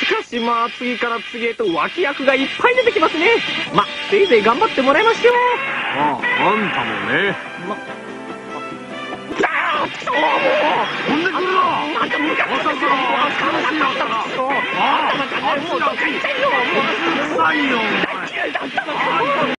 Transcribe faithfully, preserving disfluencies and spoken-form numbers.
しかしまあ次から次へと脇役がいっぱい出てきますね。まあせいぜい頑張ってもらいましょう。 ああ、あんたもね。 まあーくそー、もう飛んでくるな。 また向かってきた。そう、あんたなんかね、もうどっか行っちゃいよ。もううるさいよ。大嫌いだったのか。